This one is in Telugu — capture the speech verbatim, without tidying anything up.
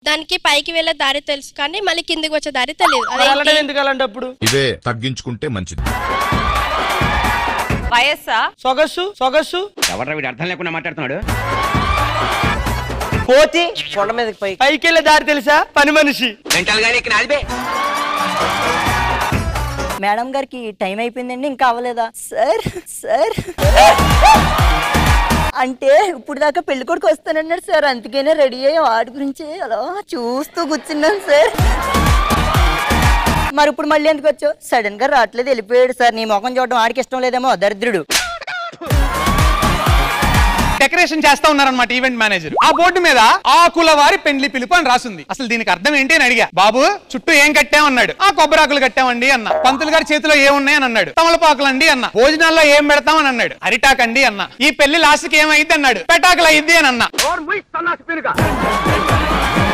దానికి పైకి వెళ్ళే దారి తెలుసు కానీ మళ్ళీ కిందికి వచ్చే దారి తెలియదు. ఇదే తగ్గించుకుంటే మంచిది. వయస్సా సొగసు సొగసు ఎవరు వీడు అర్థం లేకుండా మాట్లాడుతున్నాడు. కోతి కొండ మీద పైకి వెళ్ళే దారి తెలుసా? పని మనిషి. మేడం గారికి టైం అయిపోయిందండి, ఇంకా అవ్వలేదా? సార్ సార్ అంటే ఇప్పుడు దాకా పెళ్లి కొడుకు వస్తానన్నాడు సార్, అందుకనే రెడీ అయ్యి వాడి గురించి అలా చూస్తూ కూర్చున్నాను సార్. మరి ఇప్పుడు మళ్ళీ ఎందుకు వచ్చావు? సడన్ గా రావట్లేదు, వెళ్ళిపోయాడు సార్. నీ ముఖం చూడడం ఆడికి ఇష్టం లేదేమో, దరిద్రుడు. డెకరేషన్ చేస్తా ఉన్నారన్నమాట ఈవెంట్ మేనేజర్. ఆ బోర్డు మీద ఆకుల వారి పెండ్లి పిలుపు అని రాసింది. అసలు దీనికి అర్థం ఏంటి అని అడిగా. బాబు చుట్టూ ఏం కట్టామన్నాడు. ఆ కొబ్బరాకులు కట్టామండి అన్న. పంతులు గారి చేతిలో ఏమున్నాయి అని అన్నాడు. తమలపాకులండి అన్న. భోజనాల్లో ఏం పెడతామని అన్నాడు. అరిటాకండి అన్న. ఈ పెళ్లి లాస్ట్కి ఏమైంది అన్నాడు. పెటాకులు అయింది అని అన్నా.